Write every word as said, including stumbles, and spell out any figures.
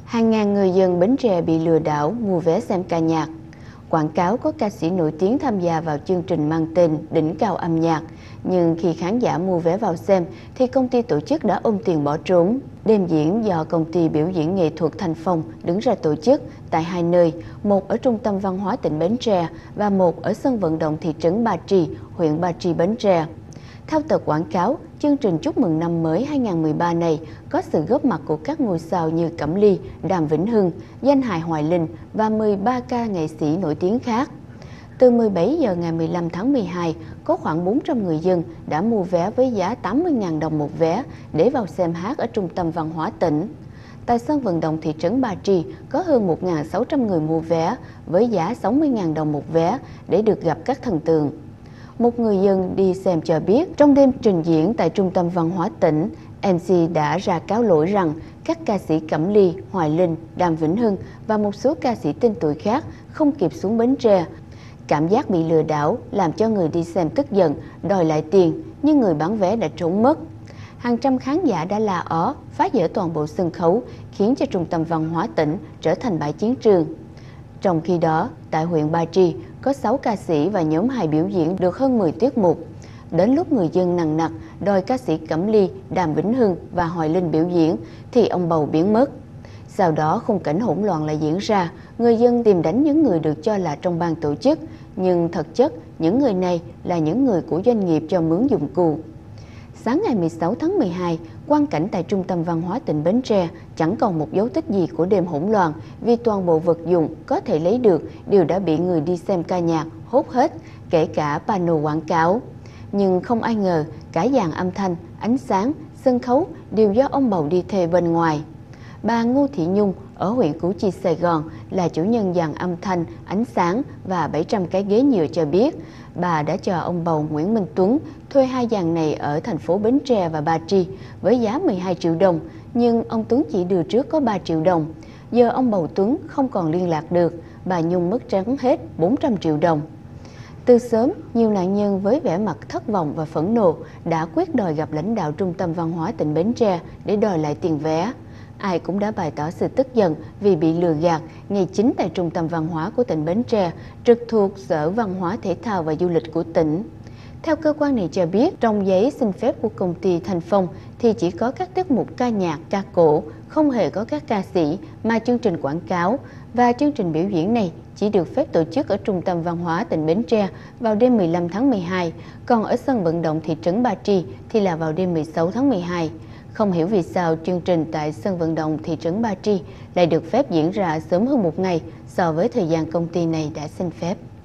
Hàng ngàn người dân Bến Tre bị lừa đảo mua vé xem ca nhạc. Quảng cáo có ca sĩ nổi tiếng tham gia vào chương trình mang tên Đỉnh Cao Âm Nhạc. Nhưng khi khán giả mua vé vào xem thì công ty tổ chức đã ôm tiền bỏ trốn. Đêm diễn do công ty biểu diễn nghệ thuật Thanh Phong đứng ra tổ chức tại hai nơi, một ở Trung tâm Văn hóa tỉnh Bến Tre và một ở sân vận động thị trấn Ba Tri, huyện Ba Tri, Bến Tre. Theo tờ quảng cáo, chương trình chúc mừng năm mới hai không một ba này có sự góp mặt của các ngôi sao như Cẩm Ly, Đàm Vĩnh Hưng, danh hài Hoài Linh và mười ba ca nghệ sĩ nổi tiếng khác. Từ mười bảy giờ ngày mười lăm tháng mười hai, có khoảng bốn trăm người dân đã mua vé với giá tám mươi nghìn đồng một vé để vào xem hát ở Trung tâm Văn hóa tỉnh. Tại sân vận động thị trấn Ba Tri có hơn một nghìn sáu trăm người mua vé với giá sáu mươi nghìn đồng một vé để được gặp các thần tượng. Một người dân đi xem cho biết, trong đêm trình diễn tại Trung tâm Văn hóa tỉnh, em xê đã ra cáo lỗi rằng các ca sĩ Cẩm Ly, Hoài Linh, Đàm Vĩnh Hưng và một số ca sĩ tên tuổi khác không kịp xuống Bến Tre. Cảm giác bị lừa đảo làm cho người đi xem tức giận, đòi lại tiền, nhưng người bán vé đã trốn mất. Hàng trăm khán giả đã la ó, phá vỡ toàn bộ sân khấu, khiến cho Trung tâm Văn hóa tỉnh trở thành bãi chiến trường. Trong khi đó, tại huyện Ba Tri, có sáu ca sĩ và nhóm hài biểu diễn được hơn mười tiết mục. Đến lúc người dân nằng nặc đòi ca sĩ Cẩm Ly, Đàm Vĩnh Hưng và Hoài Linh biểu diễn, thì ông bầu biến mất. Sau đó khung cảnh hỗn loạn lại diễn ra, người dân tìm đánh những người được cho là trong ban tổ chức, nhưng thực chất những người này là những người của doanh nghiệp cho mướn dụng cụ. Sáng ngày mười sáu tháng mười hai, quang cảnh tại Trung tâm Văn hóa tỉnh Bến Tre chẳng còn một dấu tích gì của đêm hỗn loạn vì toàn bộ vật dụng có thể lấy được đều đã bị người đi xem ca nhạc hốt hết, kể cả pano quảng cáo. Nhưng không ai ngờ cả dàn âm thanh, ánh sáng, sân khấu đều do ông bầu đi thuê bên ngoài. Bà Ngô Thị Nhung ở huyện Củ Chi, Sài Gòn là chủ nhân dàn âm thanh, ánh sáng và bảy trăm cái ghế nhựa cho biết, bà đã cho ông bầu Nguyễn Minh Tuấn thuê hai dàn này ở thành phố Bến Tre và Ba Tri với giá mười hai triệu đồng, nhưng ông Tuấn chỉ đưa trước có ba triệu đồng. Giờ ông bầu Tuấn không còn liên lạc được, bà Nhung mất trắng hết bốn trăm triệu đồng. Từ sớm, nhiều nạn nhân với vẻ mặt thất vọng và phẫn nộ đã quyết đòi gặp lãnh đạo Trung tâm Văn hóa tỉnh Bến Tre để đòi lại tiền vé. Ai cũng đã bày tỏ sự tức giận vì bị lừa gạt ngày chính tại Trung tâm Văn hóa của tỉnh Bến Tre, trực thuộc Sở Văn hóa Thể thao và Du lịch của tỉnh. Theo cơ quan này cho biết, trong giấy xin phép của công ty Thanh Phong thì chỉ có các tiết mục ca nhạc, ca cổ, không hề có các ca sĩ mà chương trình quảng cáo, và chương trình biểu diễn này chỉ được phép tổ chức ở Trung tâm Văn hóa tỉnh Bến Tre vào đêm mười lăm tháng mười hai, còn ở sân vận động thị trấn Ba Tri thì là vào đêm mười sáu tháng mười hai. Không hiểu vì sao chương trình tại sân vận động thị trấn Ba Tri lại được phép diễn ra sớm hơn một ngày so với thời gian công ty này đã xin phép.